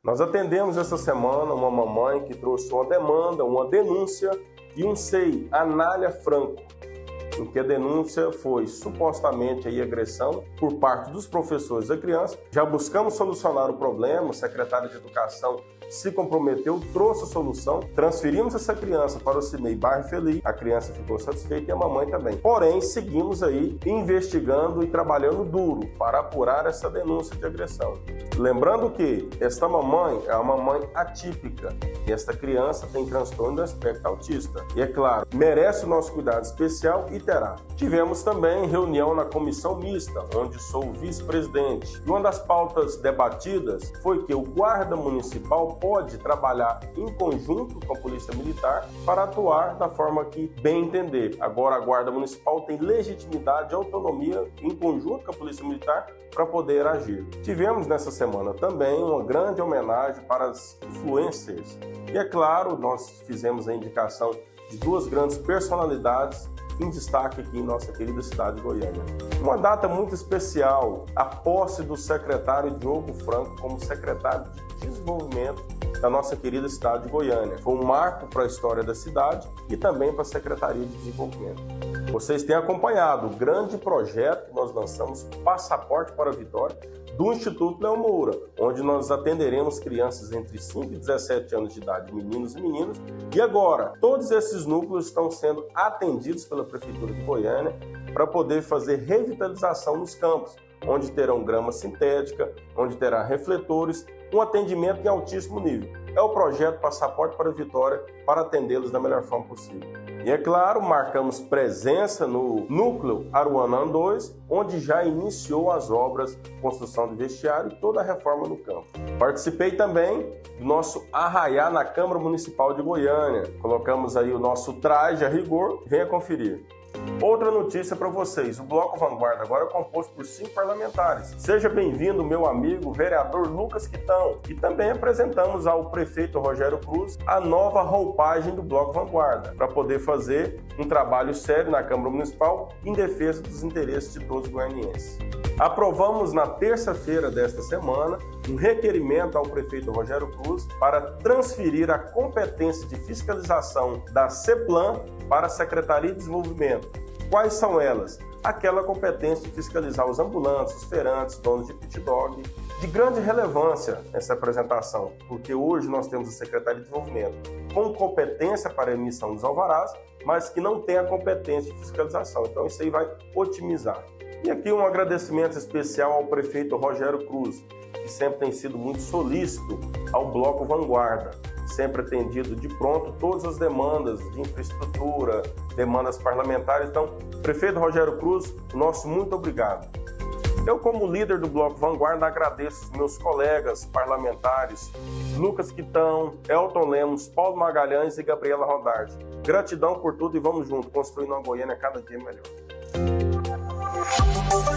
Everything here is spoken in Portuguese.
Nós atendemos essa semana uma mamãe que trouxe uma demanda, uma denúncia e um SEI, Anália Franco, em que a denúncia foi supostamente aí agressão por parte dos professores da criança. Já buscamos solucionar o problema, o secretário de Educação se comprometeu, trouxe a solução, transferimos essa criança para o CIMEI Bairro Feliz, a criança ficou satisfeita e a mamãe também. Porém, seguimos aí investigando e trabalhando duro para apurar essa denúncia de agressão. Lembrando que esta mamãe é uma mamãe atípica e esta criança tem transtorno do espectro autista. E é claro, merece o nosso cuidado especial e terá. Tivemos também reunião na comissão mista, onde sou o vice-presidente. E uma das pautas debatidas foi que o guarda municipal pode trabalhar em conjunto com a Polícia Militar para atuar da forma que bem entender. Agora a Guarda Municipal tem legitimidade e autonomia em conjunto com a Polícia Militar para poder agir. Tivemos nessa semana também uma grande homenagem para as influencers. E é claro, nós fizemos a indicação de duas grandes personalidades em destaque aqui em nossa querida cidade de Goiânia. Uma data muito especial, a posse do secretário Diogo Franco como secretário de Desenvolvimento da nossa querida cidade de Goiânia. Foi um marco para a história da cidade e também para a Secretaria de Desenvolvimento. Vocês têm acompanhado o grande projeto que nós lançamos, Passaporte para a Vitória, do Instituto Léo Moura, onde nós atenderemos crianças entre 5 e 17 anos de idade, meninos e meninas. E agora, todos esses núcleos estão sendo atendidos pela Prefeitura de Goiânia para poder fazer revitalização nos campos, onde terão grama sintética, onde terá refletores, um atendimento em altíssimo nível. É o projeto Passaporte para a Vitória para atendê-los da melhor forma possível. E é claro, marcamos presença no núcleo Aruanã 2, onde já iniciou as obras, construção de vestiário e toda a reforma no campo. Participei também do nosso arraiá na Câmara Municipal de Goiânia. Colocamos aí o nosso traje a rigor, venha conferir. Outra notícia para vocês, o Bloco Vanguarda agora é composto por 5 parlamentares. Seja bem-vindo, meu amigo vereador Lucas Quitão. E também apresentamos ao prefeito Rogério Cruz a nova roupagem do Bloco Vanguarda, para poder fazer um trabalho sério na Câmara Municipal em defesa dos interesses de todos os goianienses. Aprovamos na terça-feira desta semana um requerimento ao prefeito Rogério Cruz para transferir a competência de fiscalização da CEPLAN para a Secretaria de Desenvolvimento. Quais são elas? Aquela competência de fiscalizar os ambulantes, os feirantes, donos de pit dog. De grande relevância essa apresentação, porque hoje nós temos a Secretaria de Desenvolvimento com competência para a emissão dos alvarás, mas que não tem a competência de fiscalização. Então isso aí vai otimizar. E aqui um agradecimento especial ao prefeito Rogério Cruz, que sempre tem sido muito solícito ao Bloco Vanguarda, sempre atendido de pronto todas as demandas de infraestrutura, demandas parlamentares. Então, prefeito Rogério Cruz, nosso muito obrigado. Eu, como líder do Bloco Vanguarda, agradeço os meus colegas parlamentares, Lucas Quitão, Elton Lemos, Paulo Magalhães e Gabriela Rodarte. Gratidão por tudo e vamos junto, construindo uma Goiânia cada dia melhor.